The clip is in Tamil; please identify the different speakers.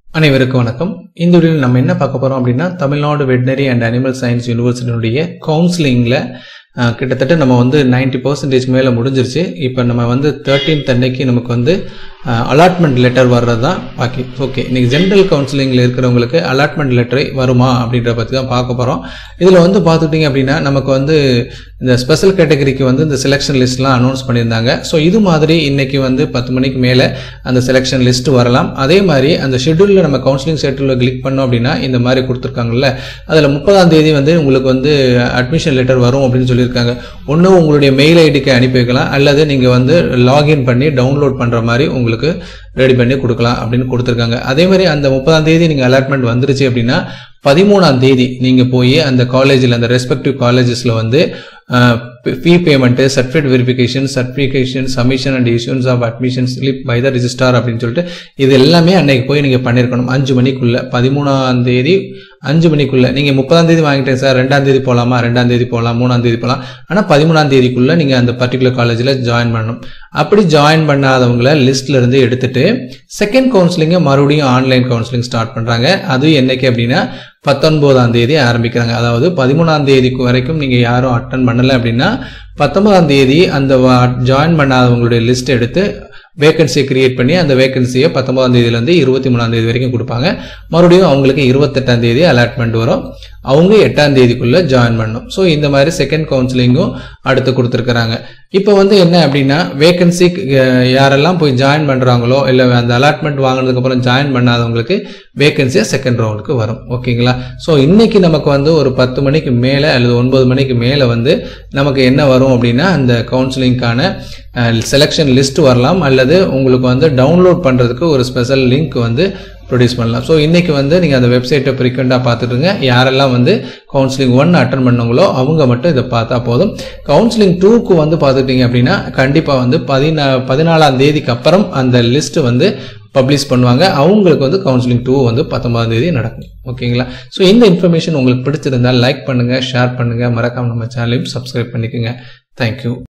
Speaker 1: அனைவருக்கும் வணக்கம். இந்த வீடியோவில் நம்ம என்ன பார்க்க போறோம் அப்படின்னா Tamil Nadu veterinary and animal science யூனிவர்சிட்டியுடைய கவுன்சிலிங்ல கிட்டத்தட்ட நம்ம 90% மேல முடிஞ்சிருச்சு. இப்போ நம்ம 13th அன்னைக்கு நமக்கு அலாட்மெண்ட் லெட்டர் வர்றது தான் பாக்கி. ஓகே, இன்னைக்கு ஜெனரல் கவுன்சிலிங்ல இருக்கிறவங்களுக்கு அலாட்மெண்ட் லெட்டர் வருமா அப்படின்ற பத்தி தான் பார்க்க போறோம். இதுல பார்த்துட்டீங்க அப்படின்னா நமக்கு இந்த ஸ்பெஷல் கேட்டகரிக்கு இந்த செலெக்ஷன் லிஸ்ட்லாம் அனௌன்ஸ் பண்ணியிருந்தாங்க. ஸோ இது மாதிரி இன்னைக்கு 10 மணிக்கு மேலே அந்த செலெக்ஷன் லிஸ்ட் வரலாம். அதே மாதிரி அந்த ஷெட்யூலில் நம்ம கவுன்சிலிங் ஷெட்யூலில் கிளிக் பண்ணோம் அப்படின்னா இந்த மாதிரி கொடுத்துருக்காங்கல்ல, அதில் 30ஆம் தேதி உங்களுக்கு அட்மிஷன் லெட்டர் வரும் அப்படின்னு சொல்லியிருக்காங்க. ஒன்று உங்களுடைய மெயில் ஐடிக்கு அனுப்பி வைக்கலாம், அல்லது நீங்கள் லாகின் பண்ணி டவுன்லோட் பண்ணுற மாதிரி உங்களுக்கு ரெடி பண்ணி கொடுக்கலாம் அப்படின்னு கொடுத்துருக்காங்க. அதே மாதிரி அந்த 30ஆம் தேதி நீங்கள் அலாட்மெண்ட் வந்துருச்சு அப்படின்னா 13ஆம் தேதி நீங்கள் போய் அந்த காலேஜில் அந்த ரெஸ்பெக்டிவ் காலேஜஸில் fee payment, certification, submission and issuance of admission slip by the registrar அப்படின்னு சொல்லிட்டு இது எல்லாமே அன்னைக்கு போய் நீங்க பண்ணிருக்கணும். 5 மணிக்குள்ள 13ஆம் தேதி 5 மணிக்குள்ள. நீங்க 30ஆம் தேதி வாங்கிட்டேன் சார், 2ஆம் தேதி போலாமா, 2ஆம் தேதி போலாம், 3ஆம் தேதி போலாம், ஆனா 13ஆம் தேதிக்குள்ள நீங்க அந்த பர்டிகுலர் காலேஜ்ல ஜாயின் பண்ணணும். அப்படி ஜாயின் பண்ணாதவங்கள லிஸ்ட்ல இருந்து எடுத்துட்டு செகண்ட் கவுன்சிலிங்க மறுபடியும் ஆன்லைன் கவுன்சிலிங் ஸ்டார்ட் பண்றாங்க. அது என்னைக்கு அப்படின்னா 19ஆம் தேதி ஆரம்பிக்கிறாங்க. அதாவது 13ஆம் தேதிக்கு வரைக்கும் நீங்க யாரும் அட்டன் பண்ணல அப்படின்னா 19ஆம் தேதி அந்த ஜாயின் பண்ணாதவங்களுடைய லிஸ்ட் எடுத்து வேகன்சியை கிரியேட் பண்ணி அந்த வேகன்சியை 19ஆம் தேதியிலிருந்து 23ஆம் தேதி வரைக்கும் கொடுப்பாங்க. மறுபடியும் அவங்களுக்கு 28ஆம் தேதி அலாட்மெண்ட் வரும். அவங்க 8ஆம் தேதிக்குள்ள ஜாயின் பண்ணணும். ஸோ இந்த மாதிரி செகண்ட் கவுன்சிலிங்கும் அடுத்து கொடுத்துருக்காங்க. இப்போ என்ன அப்படின்னா வேகன்சி யாரெல்லாம் போய் ஜாயின் பண்றாங்களோ இல்லை அந்த அலாட்மெண்ட் வாங்கினதுக்கு அப்புறம் ஜாயின் பண்ணாதவங்களுக்கு வேகன்சியா செகண்ட் ரவுண்டுக்கு வரும். ஓகேங்களா? ஸோ இன்னைக்கு நமக்கு ஒரு 10 மணிக்கு மேலே அல்லது 9 மணிக்கு மேலே நமக்கு என்ன வரும் அப்படின்னா அந்த கவுன்சிலிங்கான செலெக்ஷன் லிஸ்ட் வரலாம், அல்லது உங்களுக்கு டவுன்லோட் பண்றதுக்கு ஒரு ஸ்பெஷல் லிங்க் ப்ரொடியூஸ் பண்ணலாம். ஸோ இன்னைக்கு நீங்கள் அந்த வெப்சைட்டை ஃப்ரீக்வெண்டாக பார்த்துட்டுருங்க. யாரெல்லாம் கவுன்சிலிங் 1 அட்டன் பண்ணவங்களோ அவங்க மட்டும் இதை பார்த்தா போதும். கவுன்சிலிங் 2க்கு பார்த்துட்டீங்க அப்படின்னா கண்டிப்பாக 14ஆம் தேதிக்கு அப்புறம் அந்த லிஸ்ட் பப்ளிஷ் பண்ணுவாங்க. அவங்களுக்கு கவுன்சிலிங் 2 19ஆம் தேதி நடக்கும். ஓகேங்களா? ஸோ இந்த இன்ஃபர்மேஷன் உங்களுக்கு பிடிச்சிருந்தால் லைக் பண்ணுங்க, ஷேர் பண்ணுங்க, மறக்காம நம்ம சேனலையும் சப்ஸ்கிரைப் பண்ணிக்கோங்க. தேங்க்யூ.